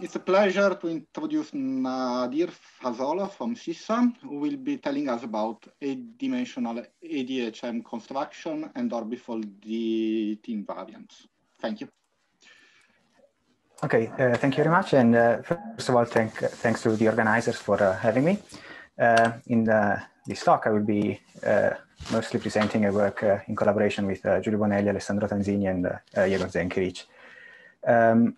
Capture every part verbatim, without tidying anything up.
it's a pleasure to introduce Nadir Fazola from CISA, who will be telling us about eight-dimensional A D H M construction and orbifolded invariants. Thank you. Okay, uh, thank you very much. And uh, first of all, thank, thanks to the organizers for uh, having me. Uh, in the, this talk, I will be uh, mostly presenting a work uh, in collaboration with uh, Giulio Bonelli, Alessandro Tanzini, and uh, uh, Igor Zenkiewicz. Um,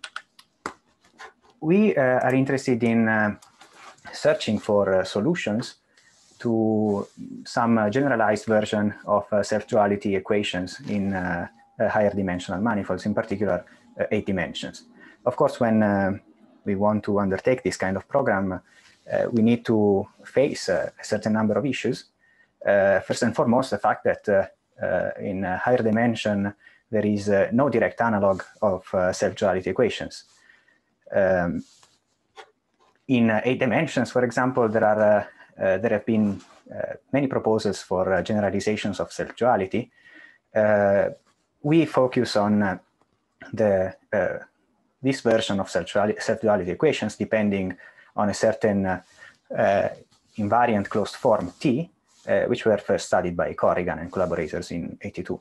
we uh, are interested in uh, searching for uh, solutions to some uh, generalized version of uh, self-duality equations in uh, uh, higher dimensional manifolds, in particular uh, eight dimensions. Of course, when uh, we want to undertake this kind of program, uh, we need to face uh, a certain number of issues. Uh, first and foremost, the fact that uh, uh, in a higher dimension, there is uh, no direct analog of uh, self-duality equations. Um, in uh, eight dimensions, for example, there are uh, uh, there have been uh, many proposals for uh, generalizations of self-duality. Uh, we focus on uh, the uh, this version of self-duality equations depending on a certain uh, uh, invariant closed form T, uh, which were first studied by Corrigan and collaborators in eighty-two.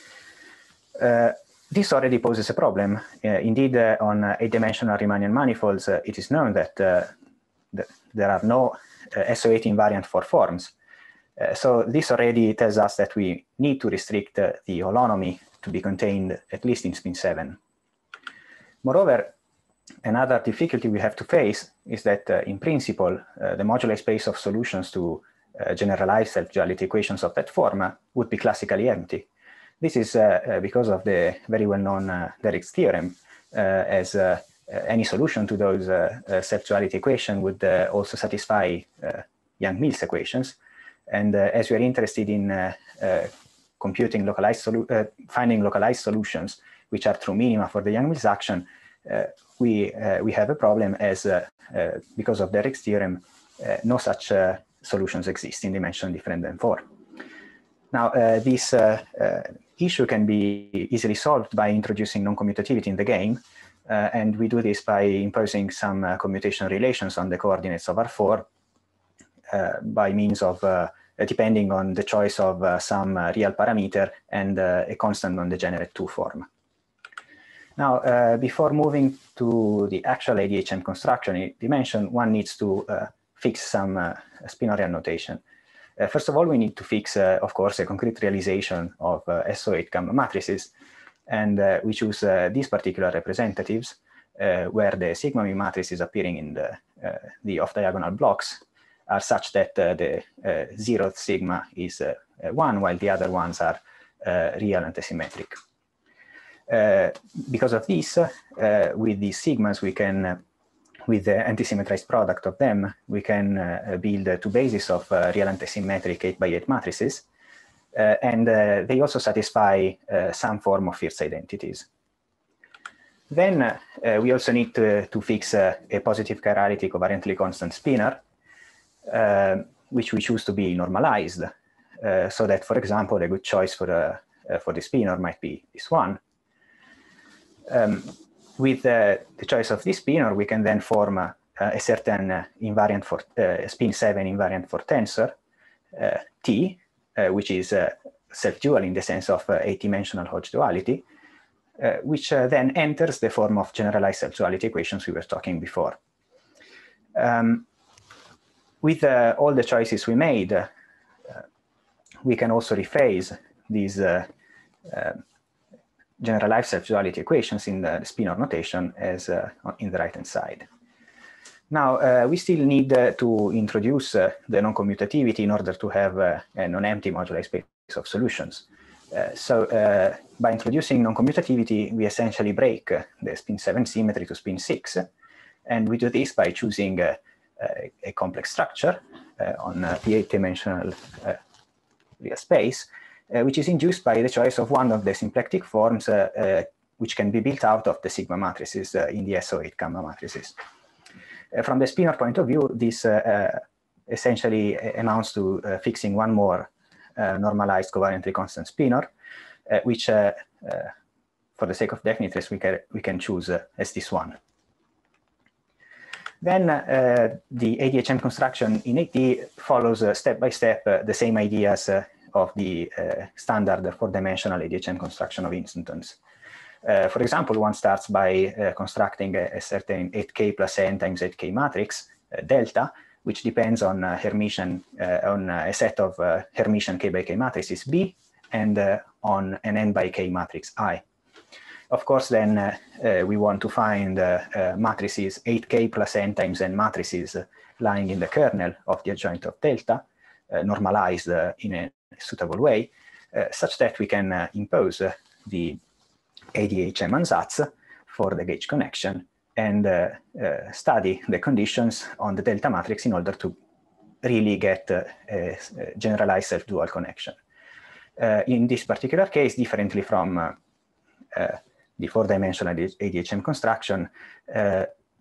Uh, this already poses a problem. Uh, indeed, uh, on uh, eight-dimensional Riemannian manifolds, uh, it is known that uh, th there are no uh, S O eight invariant for forms. Uh, so this already tells us that we need to restrict uh, the holonomy to be contained at least in spin seven. Moreover, another difficulty we have to face is that uh, in principle, uh, the moduli space of solutions to uh, generalized self-duality equations of that form uh, would be classically empty. This is uh, uh, because of the very well-known uh, Derrick's theorem, uh, as uh, uh, any solution to those uh, uh, self-duality equations would uh, also satisfy uh, Yang-Mills equations. And uh, as we are interested in uh, uh, computing localized solu uh, finding localized solutions which are true minima for the Yang-Mills action, uh, we uh, we have a problem as uh, uh, because of Derrick's theorem, uh, no such uh, solutions exist in dimension different than four. Now, uh, this uh, uh, issue can be easily solved by introducing non-commutativity in the game, uh, and we do this by imposing some uh, commutation relations on the coordinates of R four uh, by means of uh, depending on the choice of uh, some uh, real parameter and uh, a constant non-degenerate two form. Now, uh, before moving to the actual A D H M construction in dimension, one needs to uh, fix some uh, spinorian notation. Uh, first of all, we need to fix, uh, of course, a concrete realization of uh, S O eight gamma matrices, and uh, we choose uh, these particular representatives uh, where the sigma mu matrices appearing in the, uh, the off-diagonal blocks are such that uh, the uh, zeroth sigma is uh, one, while the other ones are uh, real antisymmetric. Uh, because of this, uh, with these sigmas, we can, uh, with the antisymmetrized product of them, we can uh, build uh, two bases of uh, real antisymmetric eight by eight matrices. Uh, and uh, they also satisfy uh, some form of Firth identities. Then uh, uh, we also need to, to fix uh, a positive chirality covariantly constant spinor, uh, which we choose to be normalized, uh, so that, for example, a good choice for, uh, uh, for the spinor might be this one. Um, with uh, the choice of this spinor, we can then form uh, a certain uh, invariant for uh, spin seven invariant for tensor uh, T, uh, which is uh, self-dual in the sense of uh, eight-dimensional Hodge duality, uh, which uh, then enters the form of generalized self-duality equations we were talking before. Um, with uh, all the choices we made, uh, we can also rephrase these uh, uh, generalized self-duality equations in the spinor notation as uh, in the right-hand side. Now, uh, we still need uh, to introduce uh, the non-commutativity in order to have uh, a non-empty moduli space of solutions. Uh, so uh, by introducing non-commutativity, we essentially break uh, the spin seven symmetry to spin six. And we do this by choosing uh, a, a complex structure uh, on uh, the eight-dimensional uh, real space, Uh, which is induced by the choice of one of the symplectic forms uh, uh, which can be built out of the sigma matrices uh, in the S O eight gamma matrices. Uh, from the spinor point of view, this uh, uh, essentially amounts to uh, fixing one more uh, normalized covariantly constant spinor, uh, which, uh, uh, for the sake of definiteness, we can, we can choose uh, as this one. Then uh, the A D H M construction in eight D follows uh, step by step uh, the same ideas uh, of the uh, standard four-dimensional A D H M construction of instantons. Uh, for example, one starts by uh, constructing a, a certain eight K plus n times eight K matrix, uh, delta, which depends on uh, Hermitian, uh, on uh, a set of uh, Hermitian K by K matrices B, and uh, on an n by K matrix I. Of course, then uh, uh, we want to find uh, uh, matrices eight K plus n times n matrices uh, lying in the kernel of the adjoint of delta, uh, normalized uh, in a suitable way, uh, such that we can uh, impose uh, the A D H M ansatz for the gauge connection and uh, uh, study the conditions on the delta matrix in order to really get uh, a, a generalized self-dual connection. Uh, in this particular case, differently from uh, uh, the four-dimensional A D H M construction, uh,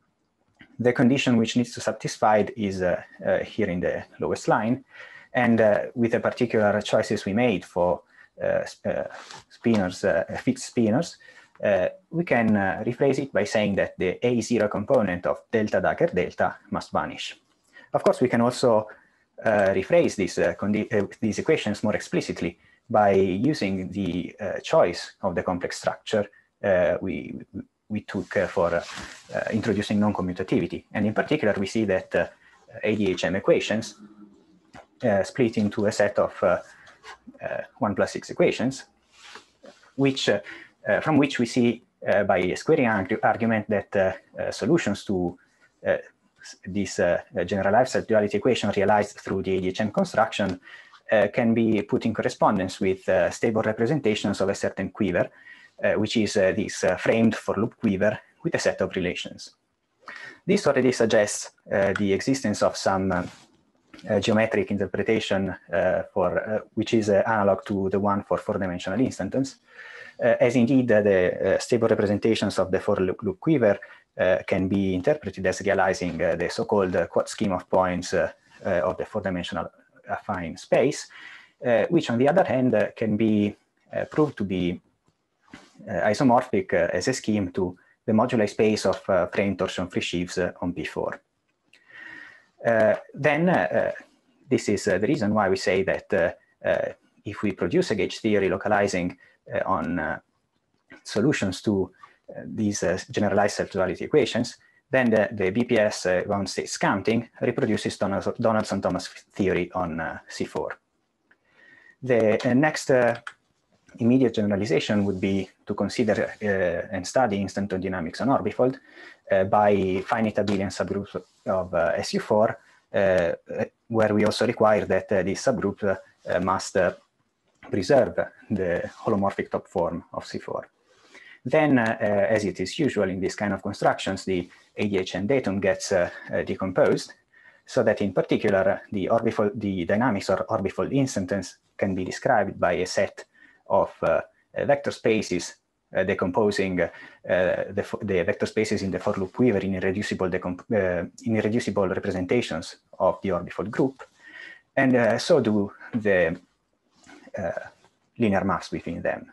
the condition which needs to satisfied is uh, uh, here in the lowest line. And uh, with the particular choices we made for uh, uh, spinors, uh, fixed spinors, uh, we can uh, rephrase it by saying that the A zero component of delta dagger delta must vanish. Of course, we can also uh, rephrase these, uh, uh, these equations more explicitly by using the uh, choice of the complex structure uh, we, we took uh, for uh, uh, introducing non-commutativity. And in particular, we see that uh, A D H M equations uh, split into a set of uh, uh, one plus six equations, which, uh, uh, from which we see uh, by a squaring arg argument that uh, uh, solutions to uh, this uh, generalized self-duality equation realized through the A D H M construction uh, can be put in correspondence with uh, stable representations of a certain quiver, uh, which is uh, this uh, framed for loop quiver with a set of relations. This already suggests uh, the existence of some uh, uh, geometric interpretation uh, for uh, which is uh, analog to the one for four-dimensional instantons, uh, as indeed uh, the uh, stable representations of the for loop, loop quiver uh, can be interpreted as realizing uh, the so-called uh, quad scheme of points uh, uh, of the four-dimensional affine space, uh, which on the other hand uh, can be uh, proved to be uh, isomorphic uh, as a scheme to the moduli space of uh, frame torsion-free sheaves uh, on P four. Uh, then uh, this is uh, the reason why we say that uh, uh, if we produce a gauge theory localizing uh, on uh, solutions to uh, these uh, generalized self-duality equations, then the, the B P S uh, bound states counting reproduces Donaldson-Thomas theory on uh, C four. The uh, next uh, immediate generalization would be to consider uh, and study instanton dynamics on orbifold uh, by finite abelian subgroups of uh, S U four, uh, where we also require that uh, this subgroup uh, must uh, preserve the holomorphic top form of C four. Then, uh, uh, as it is usual in this kind of constructions, the A D H M datum gets uh, uh, decomposed, so that in particular, the, orbifold, the dynamics of orbifold instantons can be described by a set of uh, uh, vector spaces uh, decomposing uh, the, the vector spaces in the for loop quiver in irreducible, uh, in irreducible representations of the orbifold group, and uh, so do the uh, linear maps between them.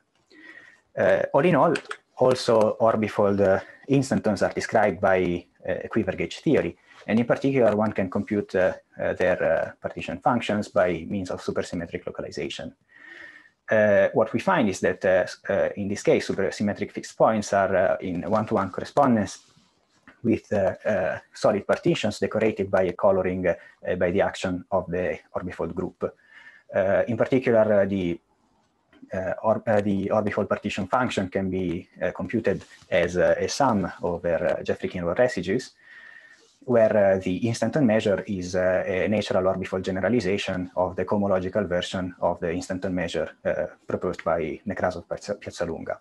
Uh, all in all, also orbifold uh, instantons are described by uh, quiver gauge theory, and in particular, one can compute uh, uh, their uh, partition functions by means of supersymmetric localization. Uh, what we find is that uh, uh, in this case, supersymmetric fixed points are uh, in one-to-one correspondence with uh, uh, solid partitions decorated by a coloring uh, by the action of the orbifold group. Uh, in particular, uh, the, uh, or, uh, the orbifold partition function can be uh, computed as uh, a sum over uh, Jeffrey-Kinroy residues, where uh, the instanton measure is uh, a natural orbifold generalization of the cohomological version of the instanton measure uh, proposed by Nekrasov-Piazzalunga.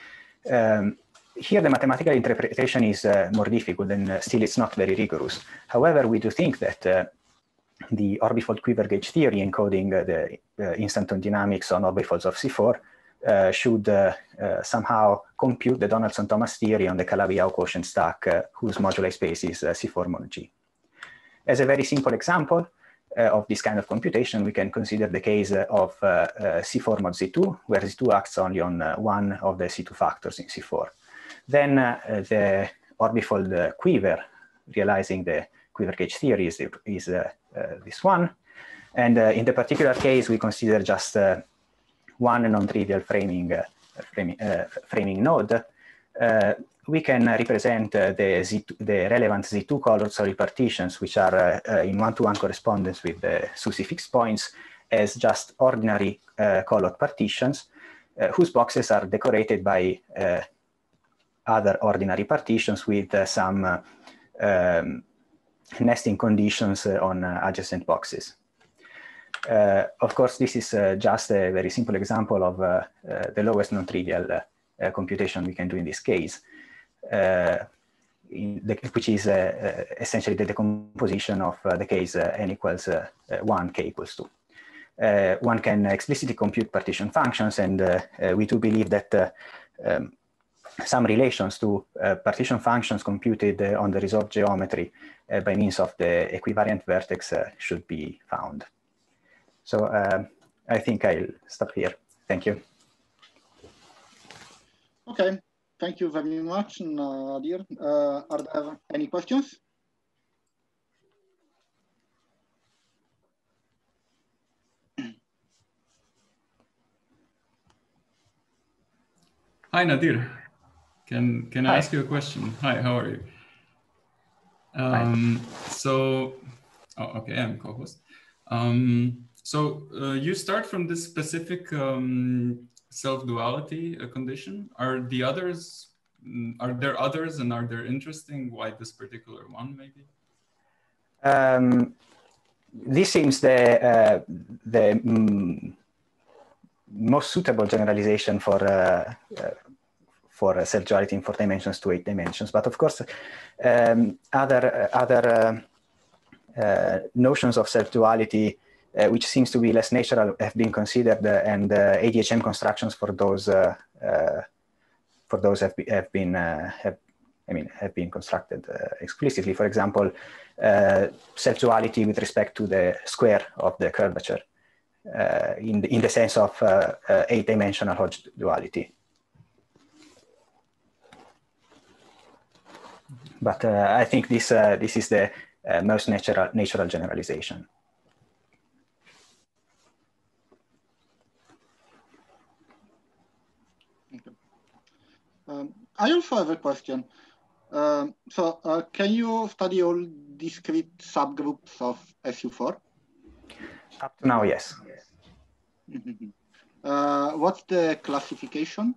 Um, here, the mathematical interpretation is uh, more difficult, and uh, still it's not very rigorous. However, we do think that uh, the orbifold quiver gauge theory encoding uh, the uh, instanton dynamics on orbifolds of C four Uh, should uh, uh, somehow compute the Donaldson-Thomas theory on the Calabi-Yau quotient stack, uh, whose moduli space is uh, C four mod G. As a very simple example uh, of this kind of computation, we can consider the case uh, of uh, uh, C four mod Z two, where Z two acts only on uh, one of the C two factors in C four. Then uh, the orbifold uh, quiver realizing the quiver gauge theory is, is uh, uh, this one. And uh, in the particular case, we consider just uh, one non-trivial framing, uh, framing, uh, framing node. Uh, we can represent uh, the, Z two, the relevant Z two colored solid partitions, which are uh, uh, in one-to-one correspondence with the SUSY fixed points, as just ordinary uh, colored partitions, uh, whose boxes are decorated by uh, other ordinary partitions with uh, some uh, um, nesting conditions uh, on uh, adjacent boxes. Uh, of course, this is uh, just a very simple example of uh, uh, the lowest non-trivial uh, uh, computation we can do in this case, uh, in the, which is uh, uh, essentially the decomposition of uh, the case uh, n equals uh, uh, one, k equals two. Uh, one can explicitly compute partition functions, and uh, uh, we do believe that uh, um, some relations to uh, partition functions computed uh, on the resolved geometry uh, by means of the equivariant vertex uh, should be found. So uh, I think I'll stop here. Thank you. Okay, thank you very much, Nadir. Uh, are there any questions? Hi, Nadir. Can can I Hi. ask you a question? Hi, how are you? Um, so, oh, okay, I'm co-host. Um, so uh, you start from this specific um, self-duality uh, condition. Are the others? Are there others, and are they interesting? Why this particular one, maybe? Um, this seems the uh, the mm, most suitable generalization for uh, uh, for self-duality in four dimensions to eight dimensions. But of course, um, other other uh, uh, notions of self-duality, uh, which seems to be less natural, have been considered, uh, and uh, A D H M constructions for those uh, uh, for those have, be, have been uh, have, I mean have been constructed uh, explicitly. For example, uh, self-duality with respect to the square of the curvature, uh, in the, in the sense of uh, uh, eight-dimensional Hodge duality. But uh, I think this uh, this is the uh, most natural natural generalization. Okay. Um, I also have a question. Um, so, uh, can you study all discrete subgroups of S U four? Up to now, yes. Mm-hmm. uh, what's the classification?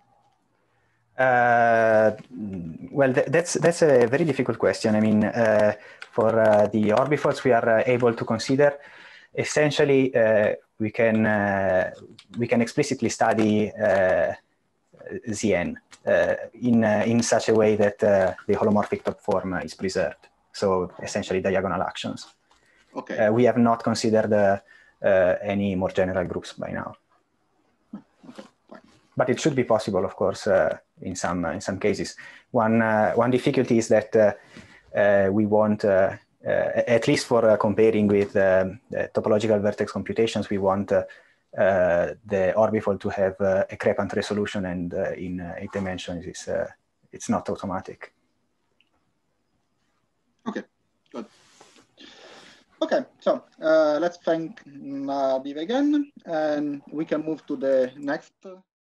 Uh, well, th that's that's a very difficult question. I mean, uh, for uh, the orbifolds we are uh, able to consider, essentially uh, we can uh, we can explicitly study uh, Z N uh, in uh, in such a way that uh, the holomorphic top form is preserved. So essentially diagonal actions. Okay. Uh, we have not considered uh, uh, any more general groups by now. Okay, fine. But it should be possible, of course, uh, in some uh, in some cases. One uh, one difficulty is that uh, uh, we want, uh, uh, at least for uh, comparing with um, the topological vertex computations, we want uh, uh, the orbifold to have uh, a crepant resolution, and uh, in uh, eight dimensions, it's uh, it's not automatic. Okay, good. Okay, so uh, let's thank Nadir again, and we can move to the next